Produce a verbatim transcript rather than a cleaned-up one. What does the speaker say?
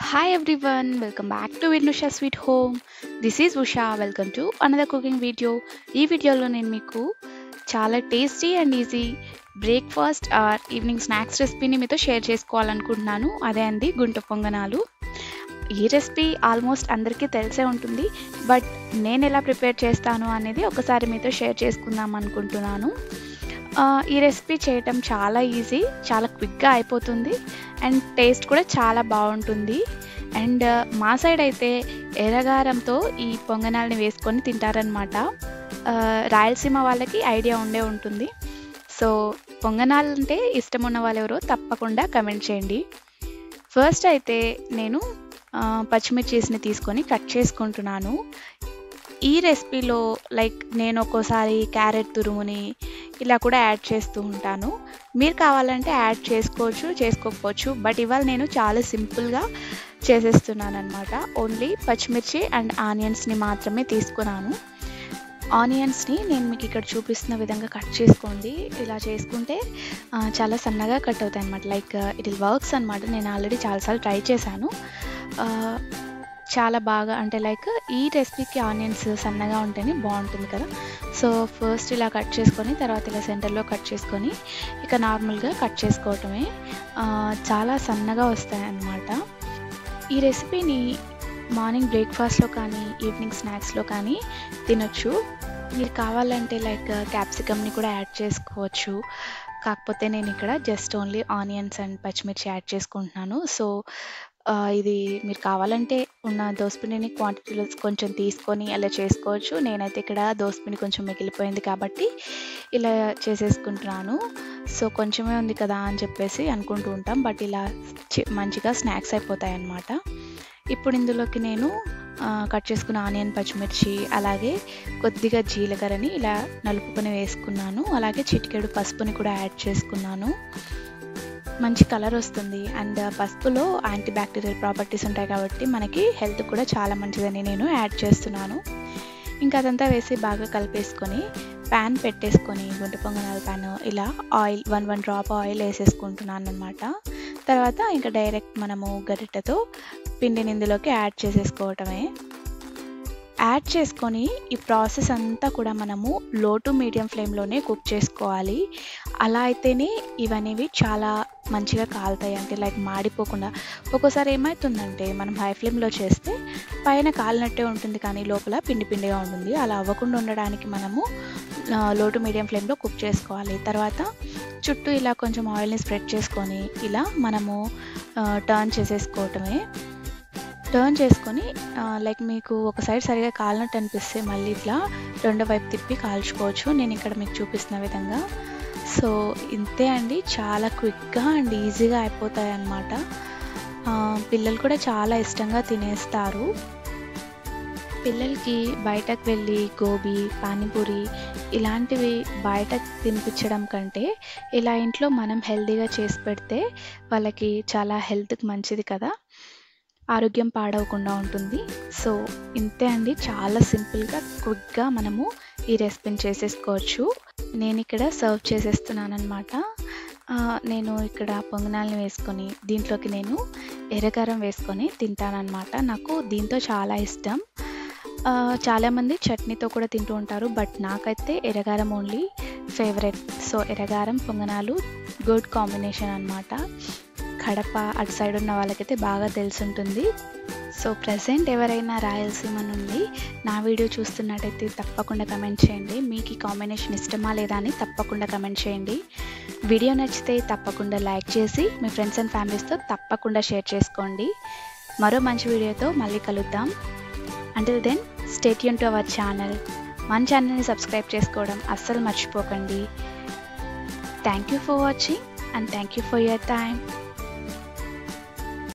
Hi everyone, welcome back to Vinusha Sweet Home. This is Usha. Welcome to another cooking video. ఈ వీడియోలో నేను మీకు చాలా tasty and easy breakfast or evening snacks రెసిపీని మీతో share చేసుకోవాలనుకుంటున్నాను. అదే అండి గుంట పొంగనాలు. ఈ రెసిపీ ఆల్మోస్ట్ అందరికీ తెలిసే ఉంటుంది, బట్ నేను ఎలా ప్రిపేర్ చేస్తాను అనేది ఒకసారి మీతో షేర్ చేసుకుందాం అనుకుంటున్నాను. ఈ రెసిపీ చేయటం చాలా ఈజీ, చాలా క్విక్గా అయిపోతుంది అండ్ టేస్ట్ కూడా చాలా బాగుంటుంది. అండ్ మా సైడ్ అయితే ఎర్రగారంతో ఈ పొంగనాలని వేసుకొని తింటారనమాట. రాయలసీమ వాళ్ళకి ఐడియా ఉండే ఉంటుంది. సో పొంగనాలు అంటే ఇష్టం ఉన్న వాళ్ళు ఎవరో తప్పకుండా కమెంట్ చేయండి. ఫస్ట్ అయితే నేను పచ్చిమిర్చిని తీసుకొని కట్ చేసుకుంటున్నాను. ఈ రెసిపీలో లైక్ నేను ఒక్కోసారి క్యారెట్ తురుముని ఇలా కూడా యాడ్ చేస్తూ ఉంటాను. మీరు కావాలంటే యాడ్ చేసుకోవచ్చు, చేసుకోకపోవచ్చు. బట్ ఇవాళ నేను చాలా సింపుల్గా చేసేస్తున్నాను అనమాట. ఓన్లీ పచ్చిమిర్చి అండ్ ఆనియన్స్ని మాత్రమే తీసుకున్నాను. ఆనియన్స్ని నేను మీకు ఇక్కడ చూపిస్తున్న విధంగా కట్ చేసుకోండి. ఇలా చేసుకుంటే చాలా సన్నగా కట్ అవుతాయి అనమాట. లైక్ ఇట్ ఇల్ వర్క్స్ అనమాట. నేను ఆల్రెడీ చాలాసార్లు ట్రై చేశాను. చాలా బాగా అంటే లైక్ ఈ రెసిపీకి ఆనియన్స్ సన్నగా ఉంటేనే బాగుంటుంది కదా. సో ఫస్ట్ ఇలా కట్ చేసుకొని తర్వాత ఇలా సెంటర్లో కట్ చేసుకొని ఇక నార్మల్గా కట్ చేసుకోవటమే. చాలా సన్నగా వస్తాయి అన్నమాట. ఈ రెసిపీని మార్నింగ్ బ్రేక్ఫాస్ట్లో కానీ ఈవినింగ్ స్నాక్స్లో కానీ తినొచ్చు. మీరు కావాలంటే లైక్ క్యాప్సికమ్ని కూడా యాడ్ చేసుకోవచ్చు. కాకపోతే నేను ఇక్కడ జస్ట్ ఓన్లీ ఆనియన్స్ అండ్ పచ్చిమిర్చి యాడ్ చేసుకుంటున్నాను. సో ఇది మీరు కావాలంటే ఉన్న దోసపిండిని క్వాంటిటీలో కొంచెం తీసుకొని అలా చేసుకోవచ్చు. నేనైతే ఇక్కడ దోసపిండి కొంచెం మిగిలిపోయింది కాబట్టి ఇలా చేసేసుకుంటున్నాను. సో కొంచెమే ఉంది కదా అని చెప్పేసి అనుకుంటూ ఉంటాం, బట్ ఇలా మంచిగా స్నాక్స్ అయిపోతాయి అన్నమాట. ఇప్పుడు ఇందులోకి నేను కట్ చేసుకున్న ఆనియన్, పచ్చిమిర్చి అలాగే కొద్దిగా జీలకర్రని ఇలా నలుపుకొని వేసుకున్నాను. అలాగే చిటికెడు పసుపుని కూడా యాడ్ చేసుకున్నాను. మంచి కలర్ వస్తుంది అండ్ పసుపులో యాంటీ బ్యాక్టీరియల్ ప్రాపర్టీస్ ఉంటాయి కాబట్టి మనకి హెల్త్ కూడా చాలా మంచిదని నేను యాడ్ చేస్తున్నాను. ఇంకా అదంతా వేసి బాగా కలిపేసుకొని ప్యాన్ పెట్టేసుకొని గుంట పొంగనాల ప్యాన్ ఇలా oil one one drop oil వేసేసుకుంటున్నాను అనమాట. తర్వాత ఇంకా డైరెక్ట్ మనము గరిటెతో పిండిని ఇందులోకి యాడ్ చేసేసుకోవటమే. యాడ్ చేసుకొని ఈ ప్రాసెస్ అంతా కూడా మనము లో టు మీడియం ఫ్లేమ్లోనే కుక్ చేసుకోవాలి. అలా అయితేనే ఇవనేవి చాలా మంచిగా కాలుతాయి, అంటే లైక్ మాడిపోకుండా. ఒక్కోసారి ఏమవుతుందంటే మనం హై ఫ్లేమ్లో చేస్తే పైన కాలినట్టే ఉంటుంది కానీ లోపల పిండి పిండిగా ఉంటుంది. అలా అవ్వకుండా ఉండడానికి మనము లో టు మీడియం ఫ్లేమ్లో కుక్ చేసుకోవాలి. తర్వాత చుట్టూ ఇలా కొంచెం ఆయిల్ని స్ప్రెడ్ చేసుకొని ఇలా మనము టర్న్ చేసేసుకోవటమే. టర్న్ చేసుకొని లైక్ మీకు ఒక సైడ్ సరిగా కాలినట్టు అనిపిస్తే మళ్ళీ ఇట్లా రెండో వైపు తిప్పి కాల్చుకోవచ్చు. నేను ఇక్కడ మీకు చూపిస్తున్న విధంగా. సో ఇంతే అండి, చాలా క్విక్గా అండ్ ఈజీగా అయిపోతాయి అన్నమాట. పిల్లలు కూడా చాలా ఇష్టంగా తినేస్తారు. పిల్లలకి బయటకు వెళ్ళి గోబీ, పానీపూరి ఇలాంటివి బయట తినిపించడం కంటే ఇలా ఇంట్లో మనం హెల్తీగా చేసి పెడితే వాళ్ళకి చాలా హెల్త్కి మంచిది కదా, ఆరోగ్యం పాడవకుండా ఉంటుంది. సో ఇంతే అండి, చాలా సింపుల్గా క్విక్గా మనము ఈ రెసిపీని చేసేసుకోవచ్చు. నేను ఇక్కడ సర్వ్ చేసేస్తున్నాను అనమాట. నేను ఇక్కడ పొంగనాలని వేసుకొని దీంట్లోకి నేను ఎర్రకారం వేసుకొని తింటానన్నమాట. నాకు దీంతో చాలా ఇష్టం. చాలామంది చట్నీతో కూడా తింటూ ఉంటారు, బట్ నాకైతే ఎర్రగారం ఓన్లీ ఫేవరెట్. సో ఎర్రగారం పొంగనాలు గుడ్ కాంబినేషన్ అనమాట. కడప అటు సైడ్ ఉన్న వాళ్ళకైతే బాగా తెలుసుంటుంది. సో ప్రజెంట్ ఎవరైనా రాయలసీమ నుండి నా వీడియో చూస్తున్నట్టయితే తప్పకుండా కమెంట్ చేయండి. మీకు ఈ కాంబినేషన్ ఇష్టమా లేదా అని తప్పకుండా కమెంట్ చేయండి. వీడియో నచ్చితే తప్పకుండా లైక్ చేసి మీ ఫ్రెండ్స్ అండ్ ఫ్యామిలీస్తో తప్పకుండా షేర్ చేసుకోండి. మరో మంచి వీడియోతో మళ్ళీ కలుద్దాం. Until then stay tune to our channel. మన ఛానల్ని సబ్స్క్రైబ్ చేసుకోవడం అస్సలు మర్చిపోకండి. Thank you for watching and thank you for your time.